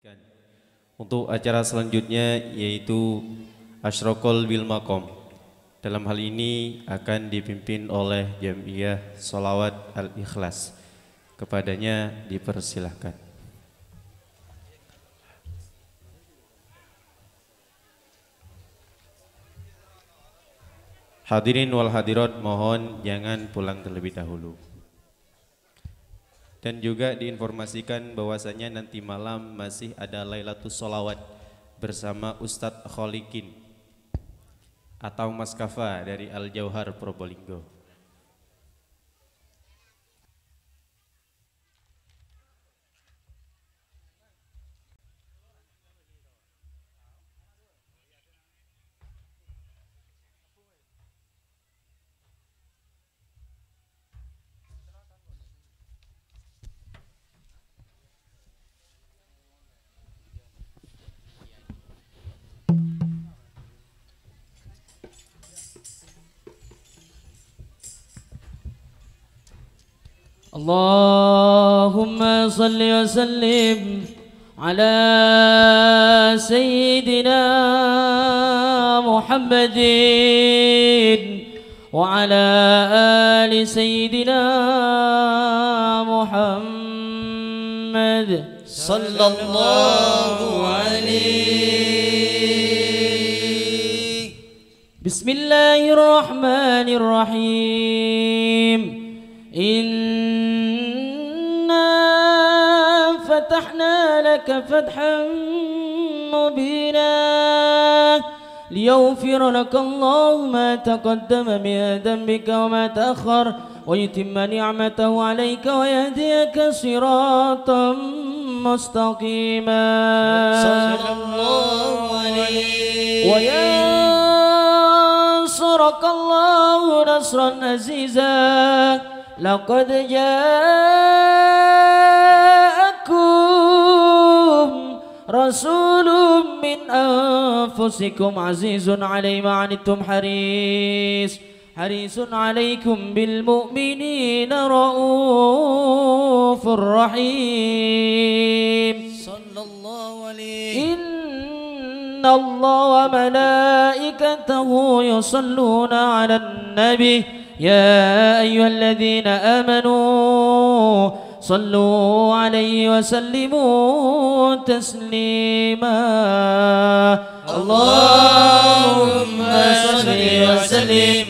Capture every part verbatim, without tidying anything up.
Untuk acara selanjutnya yaitu Asyraqal bil Maqam. Dalam hal ini akan dipimpin oleh Jam'iyah Sholawat Al-Ikhlas. Kepadanya dipersilahkan. Hadirin wal hadirat, mohon jangan pulang terlebih dahulu. Dan juga diinformasikan bahwasanya nanti malam masih ada Lailatul Sholawat bersama Ustadz Kholikin atau Mas Kafa dari Al Jauhar Probolinggo. Allahumma salli wa sallim ala sayyidina Muhammadin wa ala ali sayyidina Muhammad sallallahu alaihi. Bismillahirrahmanirrahim. Inna fatahna laka fathan mubina liyaghfira laka Allahu ma taqaddama min dhanbika wa ma ta'akhkhar wa yutimma ni'matahu 'alayka wa yahdiyaka siratan mustaqima sallallahu alayhi wa yansuraka Allahu nasran aziza. Laqad ja'akum rasulun min anfusikum azizun 'alayhi ma 'anittum haris harisun 'alaykum bil mu'minina raufur rahim sallallahu alayhi. Inna Allah wa malaikatahu yusalluna 'alan nabi يا أيها الذين آمنوا صلوا عليه وسلموا تسليما اللهم صل وسلم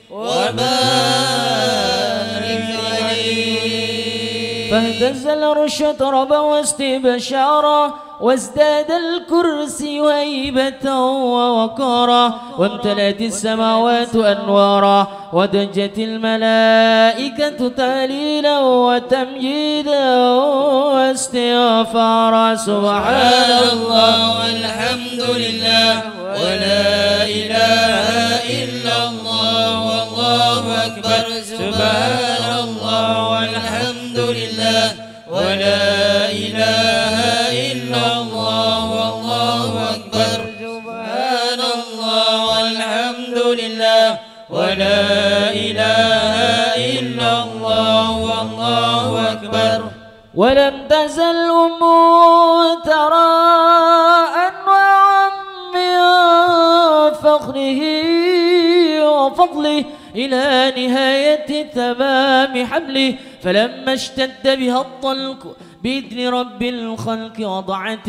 وبارك عليه. فاهتز العرش طربا واستبشارا وازداد الكرسي هيبة ووقارا وامتلأت السماوات أنوارا ودجت الملائكة تهليلا وتمجيدا واستغفارا سبحان الله والحمد لله ولا إله إلا الله والله أكبر سبحان الله والحمد لله ولا إله إلا الله والله أكبر سبحان الله والحمد لله ولا إله إلا الله والله أكبر. ولم تزل أمه ترى أنواعا من فخره وفضله إلى نهاية تمام حمله فلما اشتد بها الطلق بإذن رب الخلق وضعت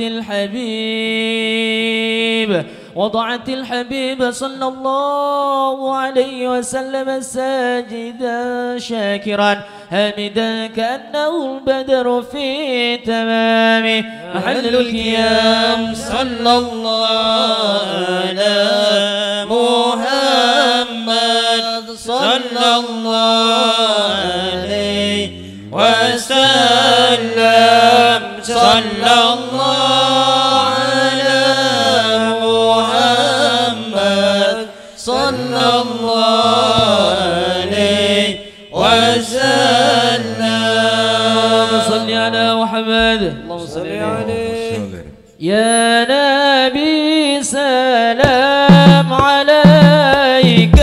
الحبيب وضعت الحبيب صلى الله عليه وسلم ساجدا شاكرا حامدا كأنه البدر في تمامه محل القيام صلى الله على محمد صلى الله عليه وسلم صلى الله على محمد صلى الله عليه وسلم. صل على محمد اللهم صل عليه. يا نبي سلام عليك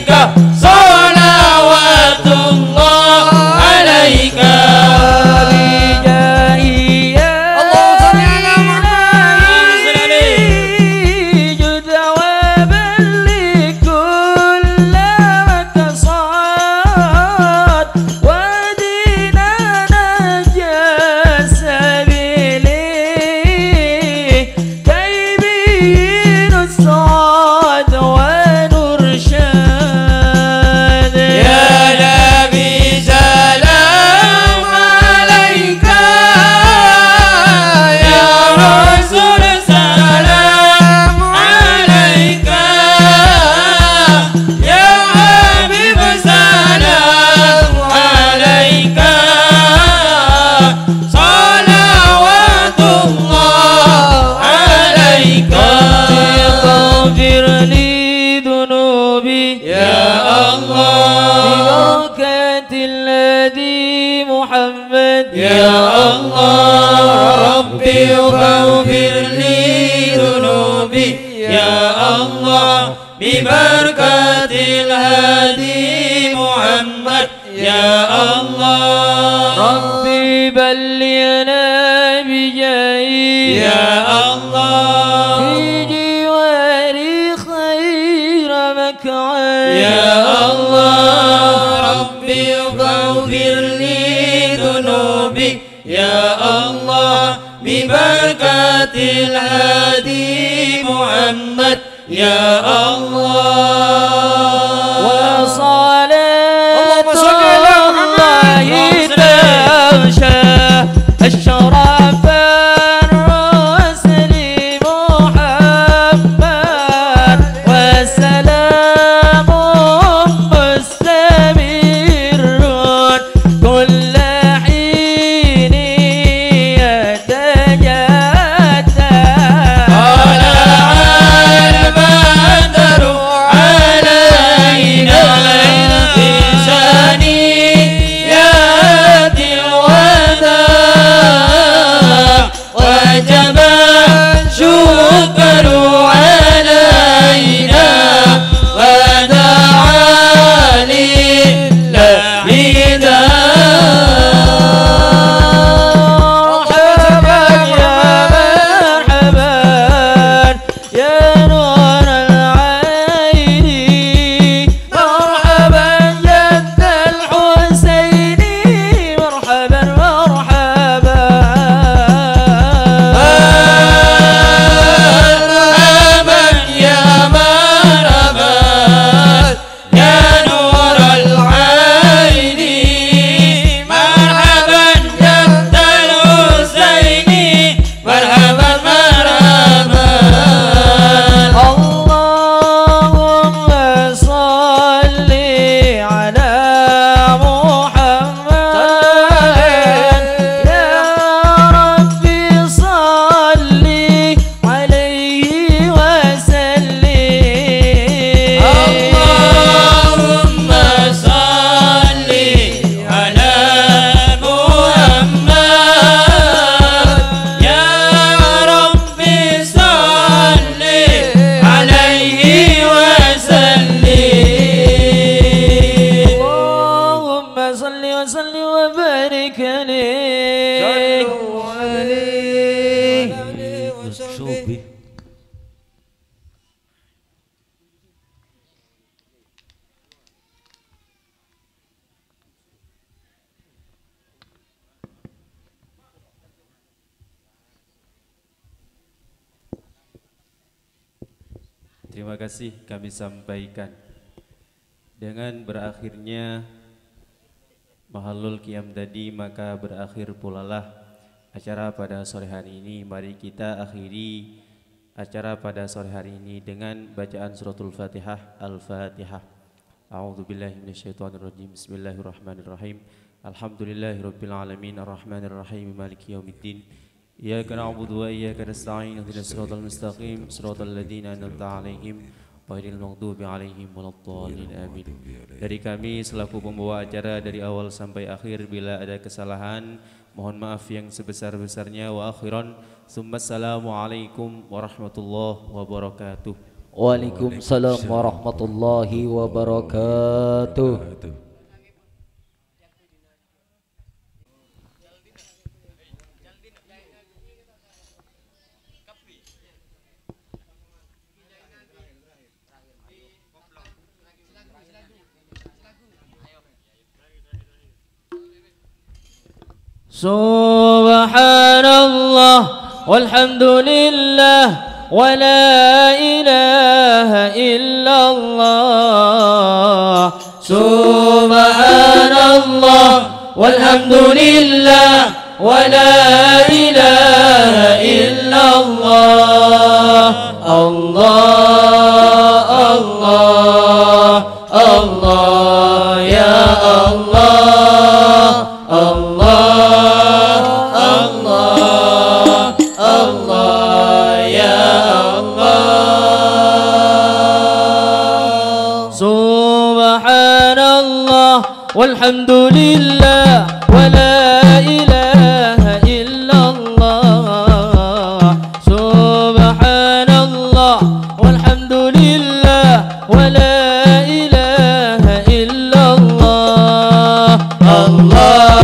Terima kasih kami sampaikan. Dengan berakhirnya Mahallul Qiyam tadi, maka berakhir pulalah acara pada sore hari ini. Mari kita akhiri acara pada sore hari ini dengan bacaan suratul Fatihah. Al-Fatihah. A'udzubillahi minasyaitonirrajim. Bismillahirrahmanirrahim. Alhamdulillahirabbil alamin arrahmanirrahim maliki yaumiddin. Iyyaka na'budu wa iyyaka nasta'in ihdinas siratal mustaqim siratal ladzina an'amta 'alaihim ghairil maghdubi 'alaihim waladdallin amin. Dari kami selaku pembawa acara dari awal sampai akhir, bila ada kesalahan mohon maaf yang sebesar-besarnya. Wa akhiran, tsumma assalamu alaikum warahmatullahi wabarakatuh. Waalaikumsalam warahmatullahi wabarakatuh. Subhanallah walhamdulillah wa la ilaha illallah. Subhanallah walhamdulillah wa la ilaha illallah. Allah Allah Allah ya Allah Allah walhamdulillah wa la ilaha illallah. Subhanallah walhamdulillah wa la ilaha illallah. Allah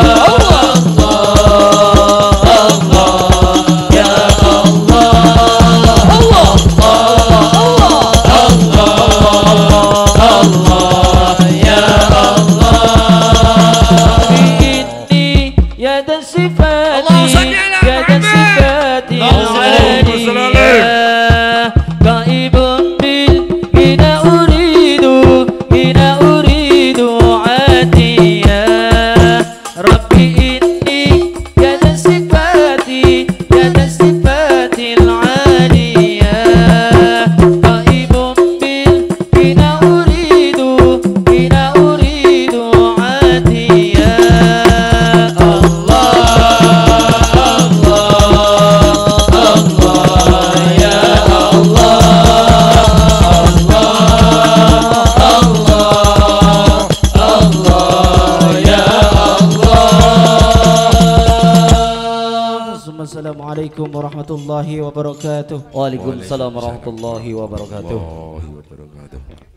Assalamualaikum warahmatullahi wabarakatuh. Waalaikumsalam warahmatullahi wabarakatuh.